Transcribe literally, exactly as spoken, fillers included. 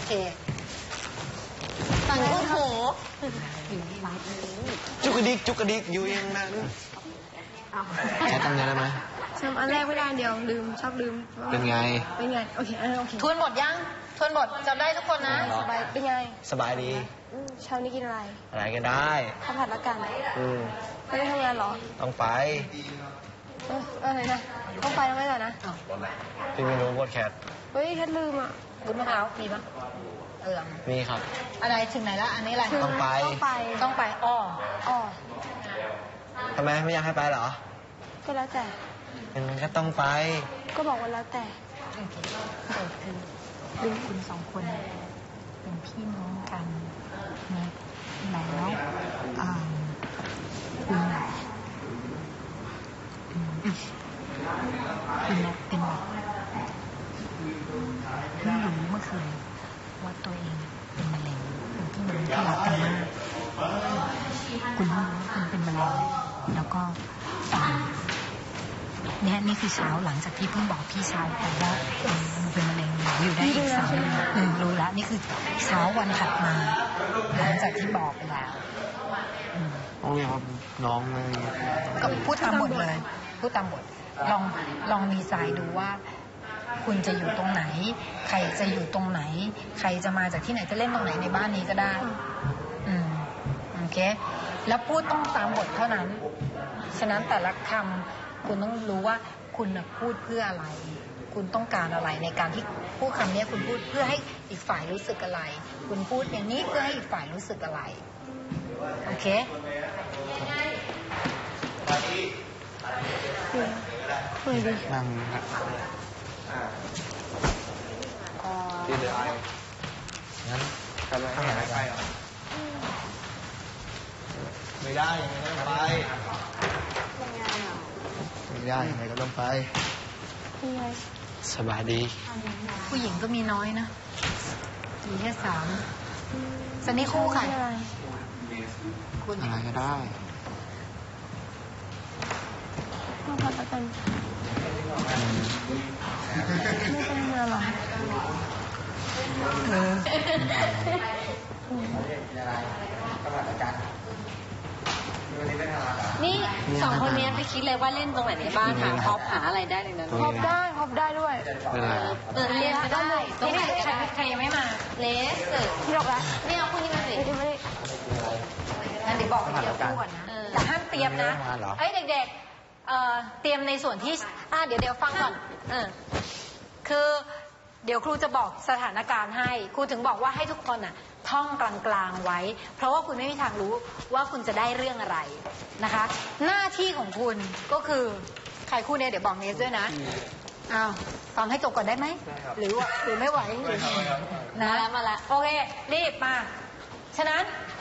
เคสั่งพูดโหจุกกระดิกจุกกระดิกอยู่อย่างนั้นแค่ตั้งใจได้ไหมจำอันแรกไม่ได้เดียวลืมชอบลืมเป็นไงเป็นไงโอเคโอเคทวนบทยังทวนบทจำได้ทุกคนนะสบายเป็นไงสบายดีเช้านี้กินอะไรอะไรก็ได้ข้าวผัดละกันอืมไม่ได้ทำงานหรอต้องไปเอออะไรนะต้องไปแล้วไม่เหรอนะพี่ไม่รู้บทแคทเฮ้ยแคทลืมอ่ะบุญมะพร้าวมีปะเออมีครับอะไรถึงไหนละอันนี้อะไรต้องไปต้องไปต้องไปอ้ออ้อทำไมไม่อยากให้ไปเหรอก็แล้วแต่มันก็ต้องไปก็บอกว่าแล้วแต่คือคุณสองคนเป็นพี่น้องกันนะแล้วคุณคุณเป็นแบบไม่รู้เมื่อคืนว่าตัวเองเป็นมะเร็งเป็นพี่น้องที่รักกันมากคุณรู้ว่าคุณเป็นมะเร็งแล้วก็เนี่ยนี่คือเช้าหลังจากที่เพิ่งบอกพี่ชายไปว่ามันเป็นมะเร็งอยู่ได้อีกสามเดือนรู้แล้วนี่คือเช้าวันถัดมาหลังจากที่บอกไปแล้วต้องเรียกว่าน้องเลยก็พูดตามบทเลยพูดตามบทลองลองดีไซน์ดูว่าคุณจะอยู่ตรงไหนใครจะอยู่ตรงไหนใครจะมาจากที่ไหนจะเล่นตรงไหนในบ้านนี้ก็ได้อืมโอเคแล้วพูดต้องตามบทเท่านั้นฉะนั้นแต่ละคำคุณต้องรู้ว่าคุณพูดเพื่ออะไรคุณต้องการอะไรในการที่พูดคำนี้คุณพูดเพื่อให้อีกฝ่ายรู้สึกอะไรคุณพูดอย่างนี้เพื่อให้อีกฝ่ายรู้สึกอะไรโอเคคุยดินั่งที่เดือดงั้นกันไม่อยากให้ไปหรอไม่ได้ยังไงก็ต้องไปไม่ได้ยังไงก็ต้องไปสบายดีผู้หญิงก็มีน้อยนะมีแค่สามสันนี่คู่ค่ะคุณอะไรก็ได้มาพักกันไม่เป็นเมื่อหรอเออนี่สองคนนี้ไปคิดเลยว่าเล่นตรงไหนในบ้านหาพร็อพหาอะไรได้เลยนะพร็อพได้พร็อพได้ด้วยเออเรียนก็ได้ตรงไหนก็ได้ใครยังไม่มาเลสที่หรอกละนี่เอาคุณนี่มาสิงั้นเดี๋ยวบอกเดี๋ยวพูดนะแต่ห้ามเตรียมนะเอ้ยเด็กๆเอ่อเตรียมในส่วนที่อ่าเดี๋ยวเดี๋ยวฟังก่อนเออคือเดี๋ยวครูจะบอกสถานการณ์ให้ครูถึงบอกว่าให้ทุกคนอ่ะท่องกลางๆไว้เพราะว่าคุณไม่มีทางรู้ว่าคุณจะได้เรื่องอะไรนะคะหน้าที่ของคุณก็คือใครคู่เนี่ยเดี๋ยวบอกเนสด้วยนะอ้าวฟังให้จบก่อนได้ไหมหรือว่าหรือไม่ไหวนะมาละโอเครีบมาฉะนั้น